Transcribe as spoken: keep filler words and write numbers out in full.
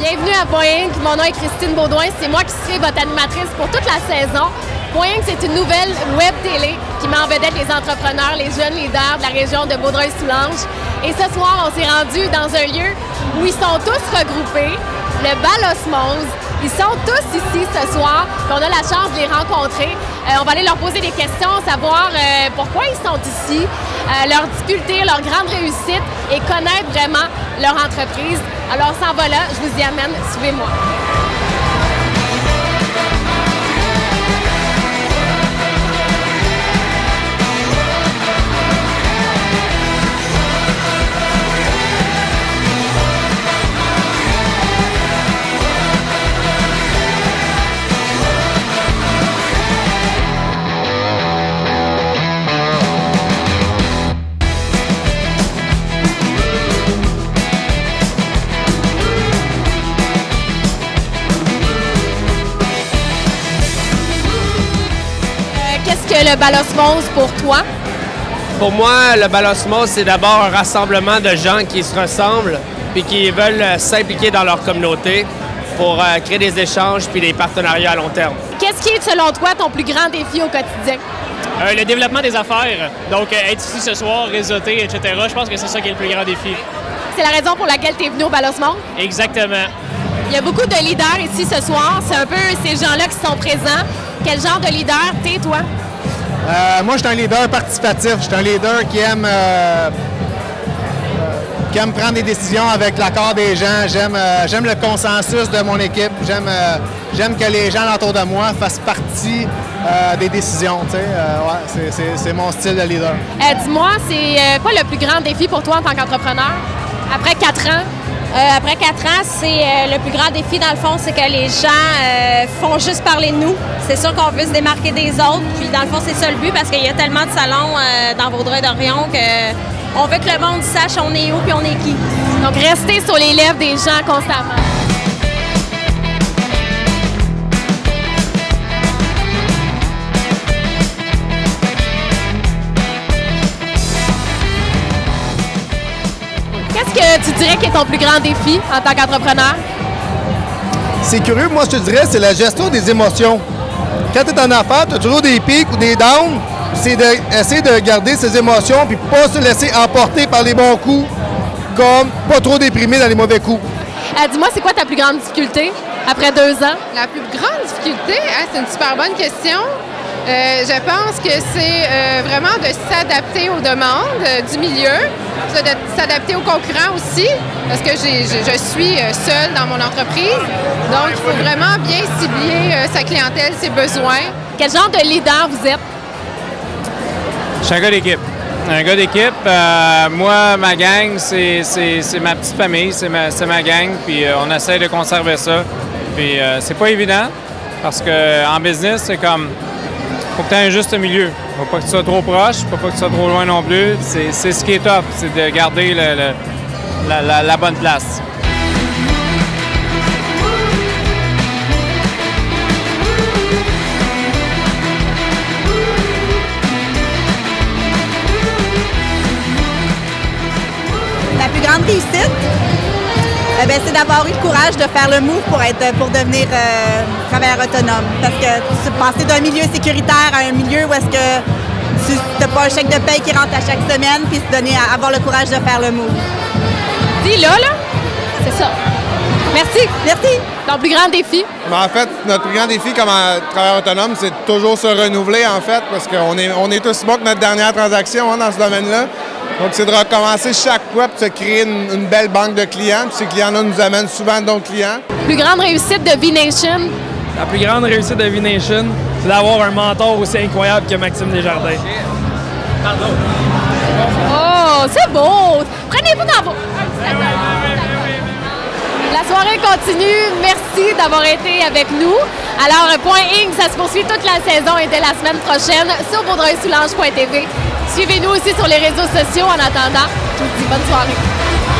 Bienvenue à Point Inc. Mon nom est Christine Baudouin. C'est moi qui serai votre animatrice pour toute la saison. Point Inc, c'est une nouvelle web télé qui met en vedette les entrepreneurs, les jeunes leaders de la région de Vaudreuil-Soulanges. Et ce soir, on s'est rendu dans un lieu où ils sont tous regroupés, le Bal Osmose. Ils sont tous ici ce soir, et on a la chance de les rencontrer. Euh, on va aller leur poser des questions, savoir euh, pourquoi ils sont ici, euh, leurs difficultés, leurs grandes réussites et connaître vraiment leur entreprise. Alors, on s'en va là, je vous y amène, suivez-moi. Qu'est-ce que le Bal Osmose pour toi? Pour moi, le Bal Osmose, c'est d'abord un rassemblement de gens qui se ressemblent et qui veulent euh, s'impliquer dans leur communauté pour euh, créer des échanges puis des partenariats à long terme. Qu'est-ce qui est, selon toi, ton plus grand défi au quotidien? Euh, le développement des affaires. Donc, euh, être ici ce soir, réseauter, et cetera. Je pense que c'est ça qui est le plus grand défi. C'est la raison pour laquelle tu es venu au Bal Osmose? Exactement. Il y a beaucoup de leaders ici ce soir. C'est un peu ces gens-là qui sont présents. Quel genre de leader t'es, toi? Euh, moi, je suis un leader participatif. Je suis un leader qui aime, euh, qui aime prendre des décisions avec l'accord des gens. J'aime, euh, j'aime le consensus de mon équipe. J'aime, euh, j'aime que les gens autour de moi fassent partie euh, des décisions. Tu sais. Euh, ouais, c'est, c'est, c'est mon style de leader. Euh, dis-moi, c'est euh, quoi le plus grand défi pour toi en tant qu'entrepreneur? Après quatre ans? Euh, après quatre ans, c'est euh, le plus grand défi, dans le fond, c'est que les gens euh, font juste parler de nous. C'est sûr qu'on veut se démarquer des autres, puis dans le fond, c'est ça le but, parce qu'il y a tellement de salons euh, dans Vaudreuil-Dorion qu'on veut que le monde sache on est où puis on est qui. Donc, rester sur les lèvres des gens constamment. Qu'est-ce que tu dirais qui est ton plus grand défi en tant qu'entrepreneur? C'est curieux, moi je te dirais, c'est la gestion des émotions. Quand tu es en affaires, tu as toujours des pics ou des downs. C'est d'essayer de garder ses émotions puis pas se laisser emporter par les bons coups, comme pas trop déprimé dans les mauvais coups. Euh, dis-moi, c'est quoi ta plus grande difficulté après deux ans? La plus grande difficulté, hein, c'est une super bonne question. Euh, je pense que c'est euh, vraiment de s'adapter aux demandes euh, du milieu, de s'adapter aux concurrents aussi, parce que j'ai, je, je suis euh, seule dans mon entreprise. Donc, il faut vraiment bien cibler euh, sa clientèle, ses besoins. Quel genre de leader vous êtes? Je suis un gars d'équipe. Un gars d'équipe. Euh, moi, ma gang, c'est, c'est, c'est ma petite famille, c'est ma, c'est ma gang, puis euh, on essaie de conserver ça. Puis euh, c'est pas évident, parce qu'en business, c'est comme... Faut que tu aies un juste milieu. Faut pas que tu sois trop proche, faut pas que tu sois trop loin non plus. C'est, c'est ce qui est top, c'est de garder le, le, la, la, la bonne place. La plus grande réussite, eh bien, c'est d'avoir eu le courage de faire le move pour, être, pour devenir euh, travailleur autonome. Parce que passer d'un milieu sécuritaire à un milieu où est-ce que tu n'as pas un chèque de paye qui rentre à chaque semaine, puis se donner à avoir le courage de faire le move. Dis là, là, c'est ça. Merci. Merci. Ton plus grand défi? Mais en fait, notre plus grand défi comme travailleur autonome, c'est de toujours se renouveler, en fait, parce qu'on est, on est tous bons que notre dernière transaction hein, dans ce domaine-là. Donc, c'est de recommencer chaque fois pour se créer une, une belle banque de clients. Puis ces clients-là nous amènent souvent d'autres clients. Plus grande réussite de V-Nation? La plus grande réussite de V-Nation, c'est d'avoir un mentor aussi incroyable que Maxime Desjardins. Pardon. Oh, c'est beau! Prenez-vous dans vos... La soirée continue. Merci d'avoir été avec nous. Alors, Point Inc, ça se poursuit toute la saison et dès la semaine prochaine sur Vaudreuil Soulanges point T V. Suivez-nous aussi sur les réseaux sociaux. En attendant, je vous dis bonne soirée.